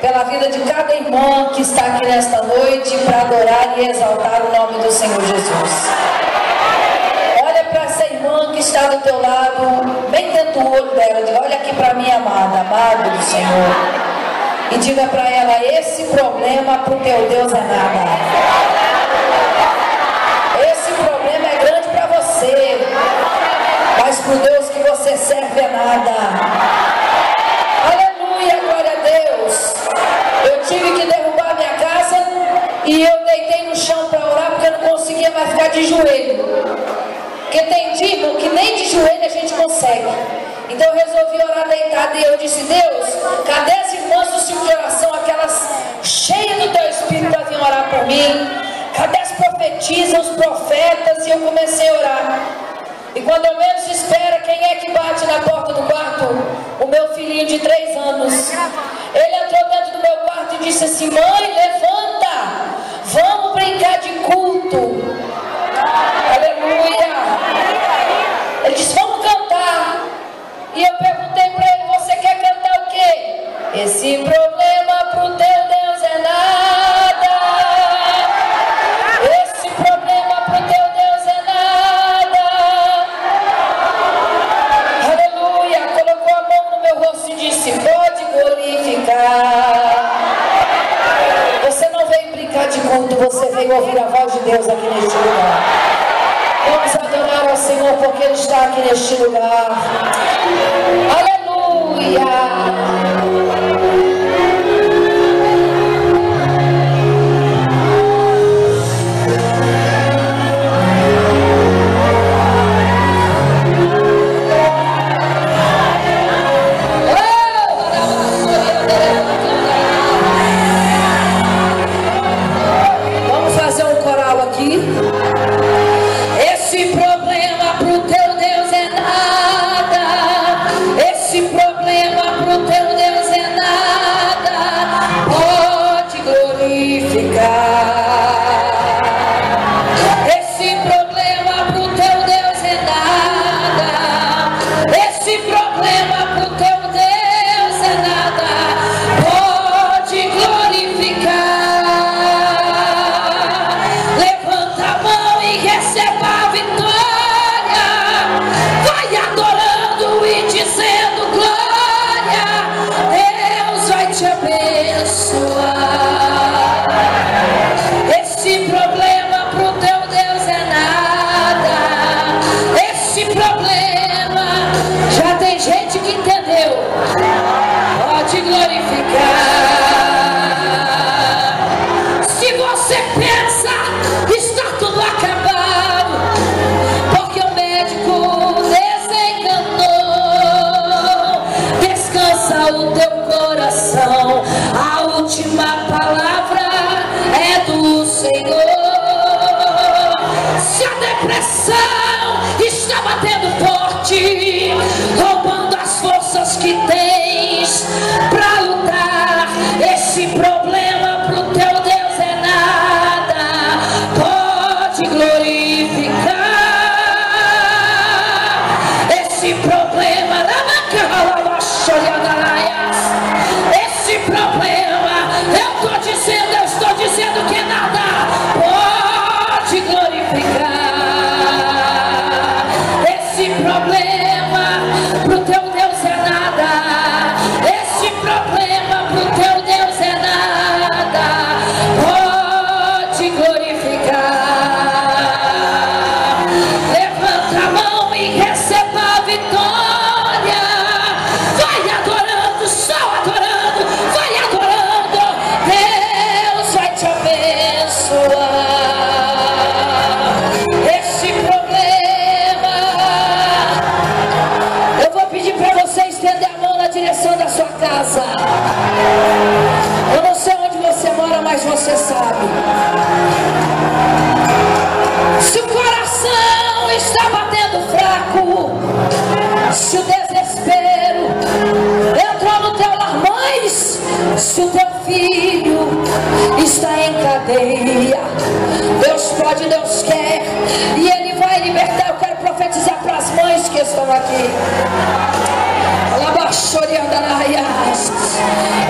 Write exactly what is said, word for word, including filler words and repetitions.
pela vida de cada irmã que está aqui nesta noite para adorar e exaltar o nome do Senhor Jesus. Olha para essa irmã que está do teu lado, bem dentro do olho dela, diga: olha aqui para mim, amada, amado do Senhor, e diga para ela: esse problema para o teu Deus é nada. Esse problema é grande para você, mas para o Deus que você serve é nada. Aleluia, glória a Deus. Eu tive que derrubar minha casa e eu deitei no chão para orar porque eu não conseguia mais ficar de joelho. Porque tem dia que nem de joelho a gente consegue. Então eu resolvi orar deitada e eu disse: Deus, cadê as irmãs do ciclo de oração, aquelas cheias do teu Espírito para vir orar por mim? Cadê as profetisas, os profetas? E eu comecei a orar. E quando eu menos espero, quem é que bate na porta do quarto? O meu filhinho de três anos. Ele entrou dentro do meu quarto e disse assim: mãe, levanta, vamos brincar de culto. Aleluia. Ele disse: vamos cantar. E eu perguntei para ele: você quer cantar o quê? Esse problema pro teu Deus é nada. Esse problema pro teu Deus é nada. Aleluia. Colocou a mão no meu rosto e disse: pode glorificar. Você não veio brincar de culto, você veio ouvir a voz de Deus aqui neste lugar. Vamos adorar ao Senhor porque Ele está aqui neste lugar. Aleluia. Vamos fazer um coral aqui. Esse problema pro teu Deus é nada. Esse problema pro teu Deus é nada. Pode glorificar. Esse problema pro teu Deus é nada. Esse problema pro teu Deus é nada. Pode glorificar. Levanta a mão e receba a vitória. Vai adorando e dizendo glória. Deus vai te abençoar. Esse problema pro teu Deus é nada. Esse problema, já tem gente que entendeu. Pode glorificar. Se você pensa está tudo acabado, porque o médico desenganou, descansa o teu coração. A última palavra é do Senhor. Se a depressão está batendo forte, roubando as forças que tens para lutar, esse problema pro teu Deus é nada. Pode glorificar. Esse problema, esse problema, eu estou dizendo, eu estou dizendo que nada. Pode glorificar. Esse problema pro teu Deus é nada. Esse problema pro teu Deus é nada. Pode glorificar. Levanta a mão e receba a vitória. Vai adorando, só adorando. Vai adorando. Deus vai te abençoar. Esse problema, eu vou pedir para você estender a mão na direção da sua casa. Eu não sei onde você mora, mas você sabe. Se o coração está batendo fraco, se o desespero entrou no teu lar, mães, se o teu filho está em cadeia, Deus pode, Deus quer, e Ele vai libertar. Eu quero profetizar para as mães que estão aqui.